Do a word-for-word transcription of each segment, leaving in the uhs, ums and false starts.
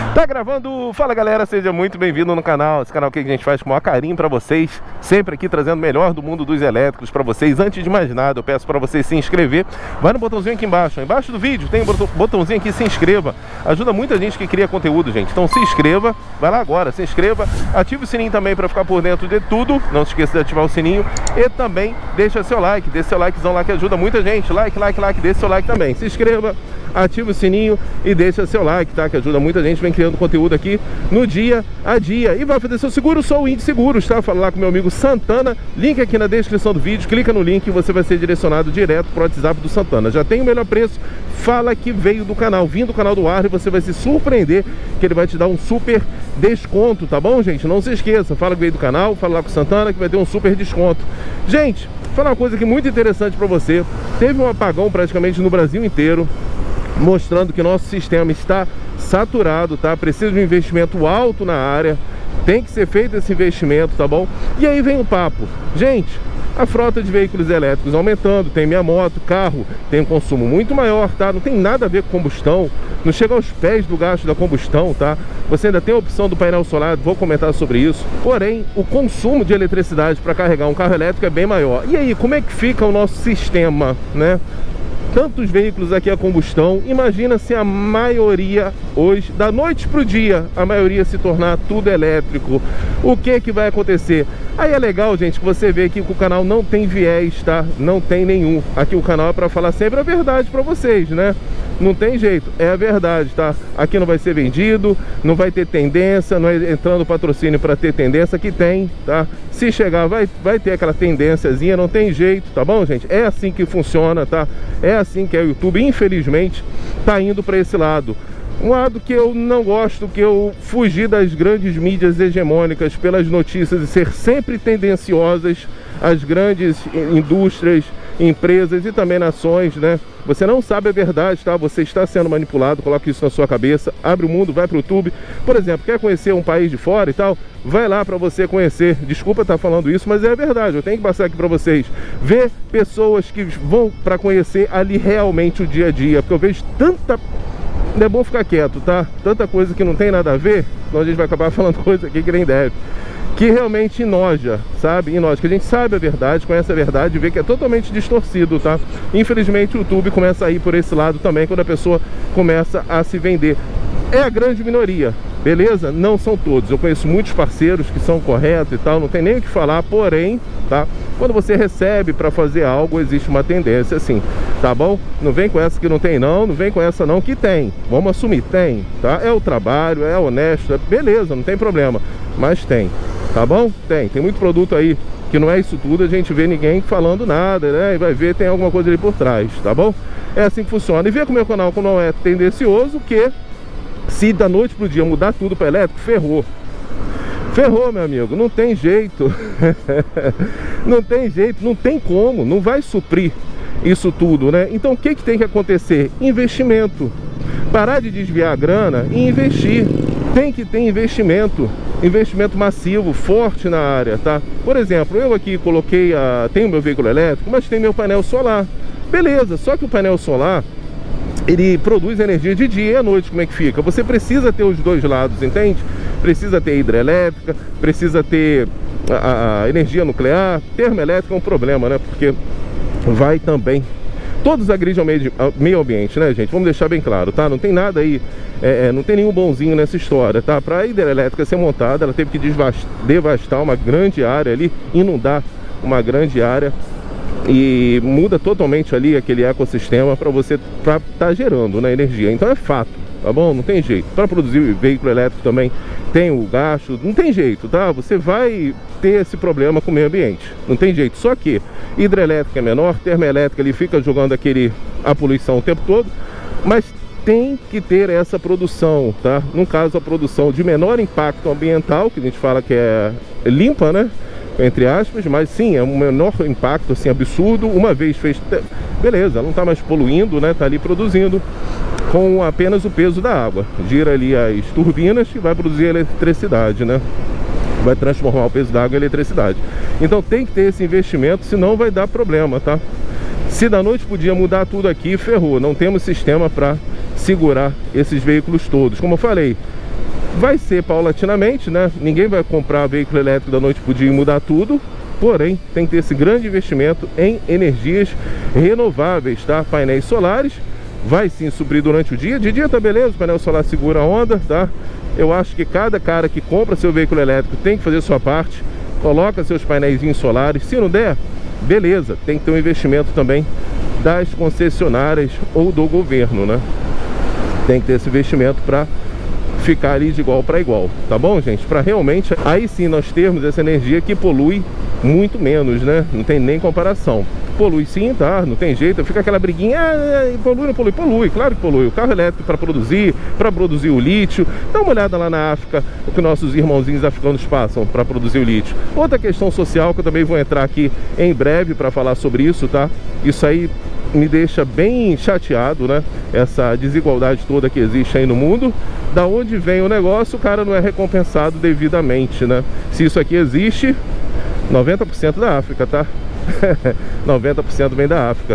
Tá gravando? Fala galera, seja muito bem-vindo no canal. Esse canal que a gente faz com o maior carinho pra vocês, sempre aqui trazendo o melhor do mundo dos elétricos pra vocês. Antes de mais nada, eu peço pra você se inscrever. Vai no botãozinho aqui embaixo, embaixo do vídeo tem um botãozinho aqui, se inscreva. Ajuda muita gente que cria conteúdo, gente. Então se inscreva, vai lá agora, se inscreva. Ative o sininho também pra ficar por dentro de tudo. Não se esqueça de ativar o sininho. E também deixa seu like, deixa seu likezão lá que ajuda muita gente. Like, like, like, deixa seu like também. Se inscreva, ativa o sininho e deixa seu like, tá? Que ajuda muita gente, vem criando conteúdo aqui no dia a dia. E vai fazer seu seguro, sou o Índice Seguros, tá? Fala lá com meu amigo Santana, link aqui na descrição do vídeo, clica no link e você vai ser direcionado direto pro WhatsApp do Santana. Já tem o melhor preço, fala que veio do canal, vindo do canal do ar, e você vai se surpreender que ele vai te dar um super desconto, tá bom, gente? Não se esqueça, fala que veio do canal, fala lá com o Santana que vai ter um super desconto. Gente, vou falar uma coisa aqui muito interessante pra você. Teve um apagão praticamente no Brasil inteiro, mostrando que nosso sistema está saturado, tá? Precisa de um investimento alto na área, tem que ser feito esse investimento, tá bom? E aí vem o papo, gente, a frota de veículos elétricos aumentando, tem minha moto, carro, tem um consumo muito maior, tá? Não tem nada a ver com combustão, não chega aos pés do gasto da combustão, tá? Você ainda tem a opção do painel solar, vou comentar sobre isso, porém, o consumo de eletricidade para carregar um carro elétrico é bem maior. E aí, como é que fica o nosso sistema, né? Tantos veículos aqui a combustão, imagina se a maioria hoje, da noite para o dia, a maioria se tornar tudo elétrico. O que que vai acontecer? Aí é legal, gente, que você vê aqui que o canal não tem viés, tá? Não tem nenhum. Aqui o canal é para falar sempre a verdade para vocês, né? Não tem jeito, é a verdade, tá? Aqui não vai ser vendido, não vai ter tendência, não é entrando patrocínio para ter tendência, que tem, tá? Se chegar, vai, vai ter aquela tendênciazinha, não tem jeito, tá bom, gente? É assim que funciona, tá? É assim que é o YouTube, infelizmente, tá indo para esse lado. Um lado que eu não gosto, que eu fugi das grandes mídias hegemônicas pelas notícias e ser sempre tendenciosas às grandes indústrias, empresas e também nações, né? Você não sabe a verdade, tá? Você está sendo manipulado, coloca isso na sua cabeça, abre o mundo, vai para o YouTube. Por exemplo, quer conhecer um país de fora e tal? Vai lá para você conhecer. Desculpa estar falando isso, mas é a verdade, eu tenho que passar aqui para vocês. Ver pessoas que vão para conhecer ali realmente o dia a dia, porque eu vejo tanta... Não é bom ficar quieto, tá? Tanta coisa que não tem nada a ver, senão a gente vai acabar falando coisa aqui que nem deve, que realmente enoja, sabe? Enoja, que a gente sabe a verdade, conhece a verdade e vê que é totalmente distorcido, tá? Infelizmente o YouTube começa a ir por esse lado também, quando a pessoa começa a se vender. É a grande minoria, beleza? Não são todos. Eu conheço muitos parceiros que são corretos e tal, não tem nem o que falar, porém, tá? Quando você recebe para fazer algo, existe uma tendência assim, tá bom? Não vem com essa que não tem não, não vem com essa não que tem. Vamos assumir, tem, tá? É o trabalho, é honesto, é... beleza, não tem problema, mas tem, tá bom? Tem, tem muito produto aí que não é isso tudo, a gente vê ninguém falando nada, né? E vai ver, tem alguma coisa ali por trás, tá bom? É assim que funciona. E vê que o meu canal não é tendencioso, que se da noite pro dia mudar tudo para elétrico, ferrou. Ferrou, meu amigo, não tem jeito. Não tem jeito, não tem como, não vai suprir isso tudo, né? Então o que que tem que acontecer? Investimento. Parar de desviar a grana e investir. Tem que ter investimento, investimento massivo, forte na área, tá? Por exemplo, eu aqui coloquei a... tenho meu veículo elétrico, mas tem meu painel solar. Beleza, só que o painel solar, ele produz energia de dia e à noite. Como é que fica? Você precisa ter os dois lados, entende? Precisa ter hidrelétrica, precisa ter a, a energia nuclear. Termoelétrica é um problema, né? Porque vai também... Todos agridem ao meio, ao meio ambiente, né, gente? Vamos deixar bem claro, tá? Não tem nada aí, é, não tem nenhum bonzinho nessa história, tá? Para a hidrelétrica ser montada, ela teve que devastar uma grande área ali, inundar uma grande área, e muda totalmente ali aquele ecossistema para você estar tá gerando, né, energia. Então é fato, tá bom? Não tem jeito. Para produzir veículo elétrico também tem o gasto, não tem jeito, tá? Você vai ter esse problema com o meio ambiente, não tem jeito. Só que hidrelétrica é menor, termoelétrica ele fica jogando aquele, a poluição o tempo todo, mas tem que ter essa produção, tá? No caso, a produção de menor impacto ambiental, que a gente fala que é limpa, né? Entre aspas, mas sim, é um menor impacto, assim, absurdo. Uma vez fez, beleza, não está mais poluindo, né? Tá ali produzindo com apenas o peso da água. Gira ali as turbinas e vai produzir eletricidade, né? Vai transformar o peso da água em eletricidade. Então tem que ter esse investimento, senão vai dar problema, tá? Se da noite pro dia mudar tudo aqui, ferrou. Não temos sistema para segurar esses veículos todos. Como eu falei, Vai ser paulatinamente, né? Ninguém vai comprar veículo elétrico da noite pro dia e mudar tudo. Porém, tem que ter esse grande investimento em energias renováveis, tá? Painéis solares, vai sim suprir durante o dia. De dia tá beleza, o painel solar segura a onda, tá? Eu acho que cada cara que compra seu veículo elétrico tem que fazer a sua parte. Coloca seus painéis solares. Se não der, beleza, tem que ter um investimento também das concessionárias ou do governo, né? Tem que ter esse investimento para ficar ali de igual para igual, tá bom, gente? Para realmente, aí sim nós termos essa energia que polui muito menos, né? Não tem nem comparação. Polui sim, tá? Não tem jeito. Fica aquela briguinha, ah, polui, não polui? Polui, claro que polui. O carro elétrico para produzir, para produzir o lítio. Dá uma olhada lá na África, o que nossos irmãozinhos africanos passam para produzir o lítio. Outra questão social que eu também vou entrar aqui em breve para falar sobre isso, tá? Isso aí me deixa bem chateado, né? Essa desigualdade toda que existe aí no mundo. Da onde vem o negócio, o cara não é recompensado devidamente, né? Se isso aqui existe, noventa por cento da África, tá? noventa por cento vem da África.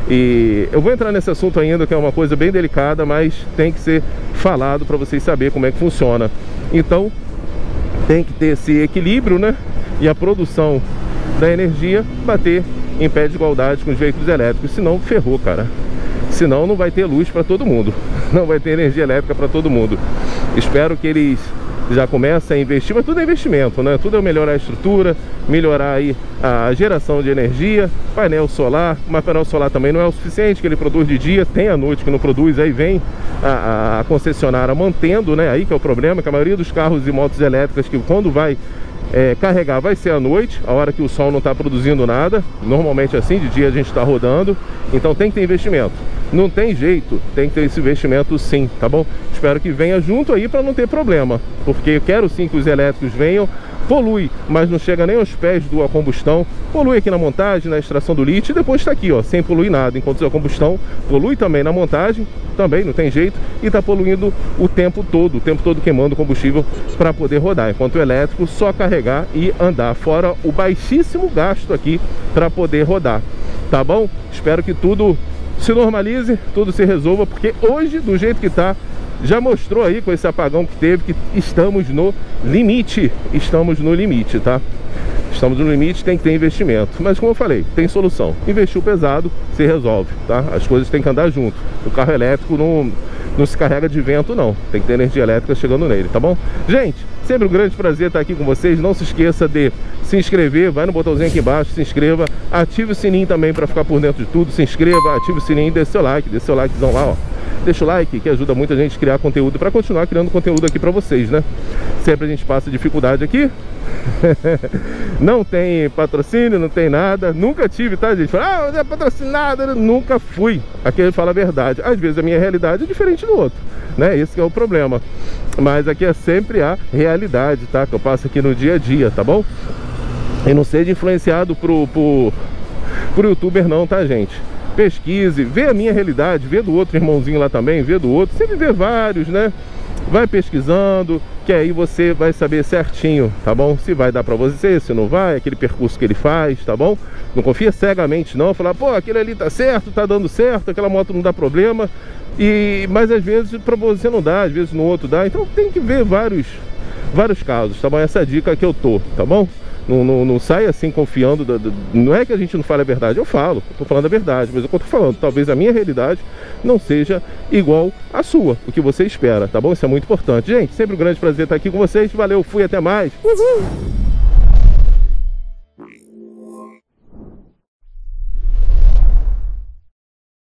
E eu vou entrar nesse assunto ainda, que é uma coisa bem delicada, mas tem que ser falado para vocês saberem como é que funciona. Então, tem que ter esse equilíbrio, né? E a produção da energia bater em pé de igualdade com os veículos elétricos, senão ferrou, cara. Senão não vai ter luz para todo mundo, não vai ter energia elétrica para todo mundo. Espero que eles já comecem a investir, mas tudo é investimento, né? Tudo é melhorar a estrutura, melhorar aí a geração de energia, painel solar. Mas painel solar também não é o suficiente, que ele produz de dia, tem à noite que não produz, aí vem a, a, a concessionária mantendo, né? Aí que é o problema, que a maioria dos carros e motos elétricas, que quando vai É, carregar vai ser à noite, a hora que o sol não está produzindo nada. Normalmente assim, de dia a gente está rodando. Então tem que ter investimento. Não tem jeito, tem que ter esse investimento sim, tá bom? Espero que venha junto aí para não ter problema, porque eu quero sim que os elétricos venham. Polui, mas não chega nem aos pés do a combustão. Polui aqui na montagem, na extração do lítio, e depois está aqui, ó, sem poluir nada. Enquanto a combustão polui também na montagem, também não tem jeito, e está poluindo o tempo todo, o tempo todo queimando combustível para poder rodar. Enquanto o elétrico, só carregar e andar, fora o baixíssimo gasto aqui para poder rodar, tá bom? Espero que tudo se normalize, tudo se resolva, porque hoje, do jeito que tá, já mostrou aí com esse apagão que teve que estamos no limite, estamos no limite, tá? Estamos no limite, tem que ter investimento, mas como eu falei, tem solução. Investiu pesado, se resolve, tá? As coisas têm que andar junto. O carro elétrico não, não se carrega de vento, não. Tem que ter energia elétrica chegando nele, tá bom? Gente, sempre um grande prazer estar aqui com vocês. Não se esqueça de se inscrever, vai no botãozinho aqui embaixo, se inscreva, ative o sininho também para ficar por dentro de tudo. Se inscreva, ative o sininho e dê seu like, dê seu likezão lá, ó. Deixa o like, que ajuda muita gente a criar conteúdo, para continuar criando conteúdo aqui para vocês, né? Sempre a gente passa dificuldade aqui. Não tem patrocínio, não tem nada. Nunca tive, tá, gente? Fala, ah, não é patrocinado. Nunca fui. Aqui ele fala a verdade. Às vezes a minha realidade é diferente do outro, né? Esse que é o problema. Mas aqui é sempre a realidade, tá? Que eu passo aqui no dia a dia, tá bom? E não seja influenciado pro, pro, pro youtuber não, tá, gente? Pesquise, vê a minha realidade, vê do outro irmãozinho lá também, vê do outro, sempre vê vários, né? Vai pesquisando, que aí você vai saber certinho, tá bom? Se vai dar pra você, se não vai, aquele percurso que ele faz, tá bom? Não confia cegamente não, falar, pô, aquele ali tá certo, tá dando certo, aquela moto não dá problema. E, mas às vezes pra você não dá, às vezes no outro dá, então tem que ver vários, vários casos, tá bom? Essa é a dica que eu tô, tá bom? Não, não, não sai assim confiando, da, da, não é que a gente não fale a verdade, eu falo, eu tô falando a verdade, mas o que eu tô falando, talvez a minha realidade não seja igual à sua, o que você espera, tá bom? Isso é muito importante. Gente, sempre um grande prazer estar aqui com vocês, valeu, fui, até mais. Uhul.